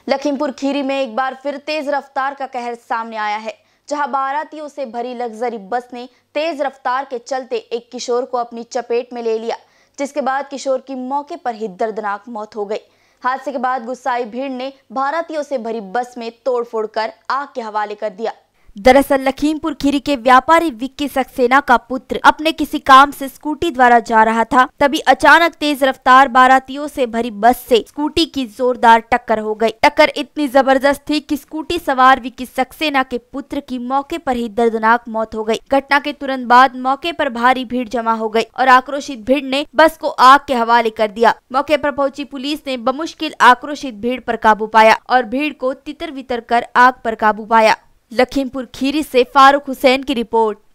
लखीमपुर खीरी में एक बार फिर तेज रफ्तार का कहर सामने आया है, जहां बारातियों से भरी लग्जरी बस ने तेज रफ्तार के चलते एक किशोर को अपनी चपेट में ले लिया, जिसके बाद किशोर की मौके पर ही दर्दनाक मौत हो गई। हादसे के बाद गुस्साई भीड़ ने बारातियों से भरी बस में तोड़फोड़ कर आग के हवाले कर दिया। दरअसल लखीमपुर खीरी के व्यापारी विक्की सक्सेना का पुत्र अपने किसी काम से स्कूटी द्वारा जा रहा था, तभी अचानक तेज रफ्तार बारातियों से भरी बस से स्कूटी की जोरदार टक्कर हो गई। टक्कर इतनी जबरदस्त थी कि स्कूटी सवार विक्की सक्सेना के पुत्र की मौके पर ही दर्दनाक मौत हो गई। घटना के तुरंत बाद मौके पर भारी भीड़ जमा हो गई और आक्रोशित भीड़ ने बस को आग के हवाले कर दिया। मौके पर पहुंची पुलिस ने बमुश्किल आक्रोशित भीड़ पर काबू पाया और भीड़ को तितर बितर कर आग पर काबू पाया। लखीमपुर खीरी से फारूक हुसैन की रिपोर्ट।